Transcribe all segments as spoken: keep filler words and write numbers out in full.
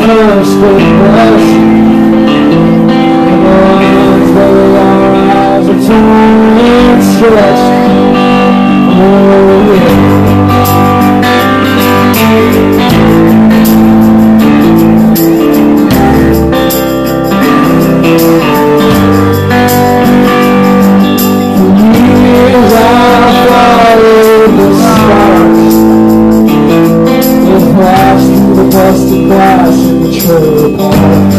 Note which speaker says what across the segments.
Speaker 1: first with blush. And one's very eyes are torn and stretched. Oh yeah. Busted glass in the trailer park,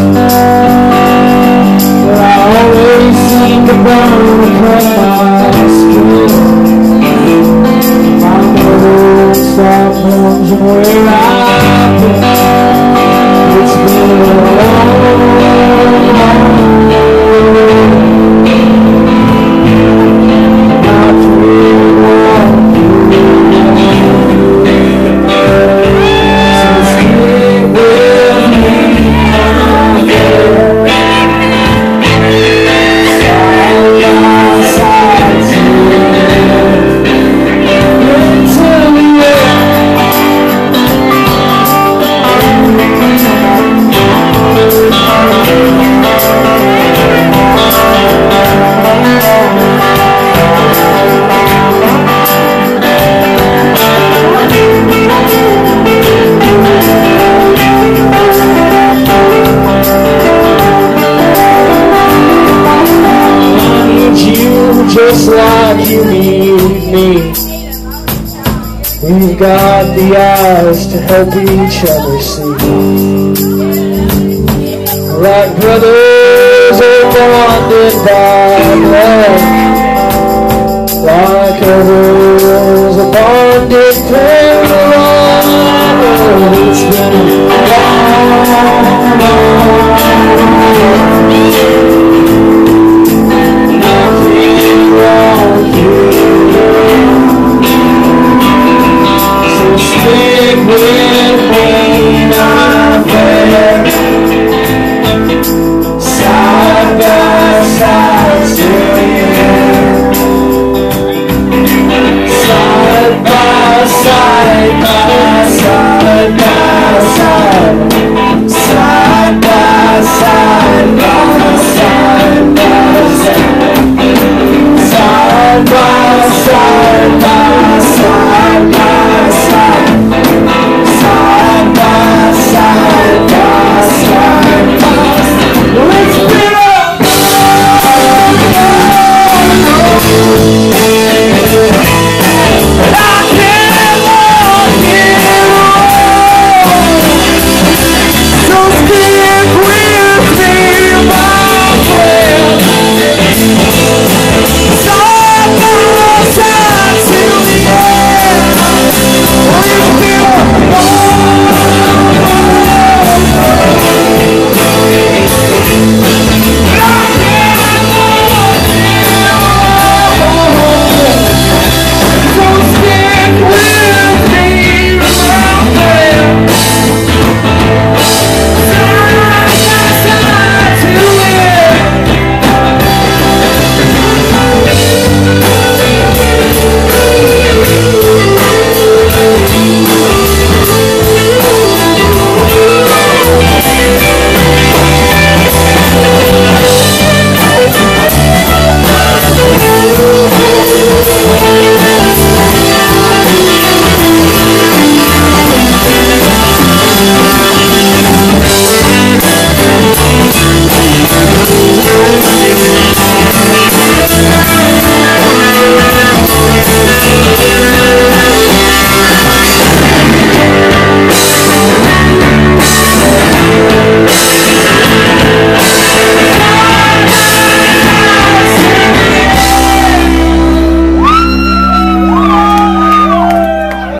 Speaker 1: but I always seem to burn across my skin. My mother stopped wondering where I've been. It's been a long, long just like you need me. We've got the eyes to help each other see. Like brothers are bonded by blood, like others are bonded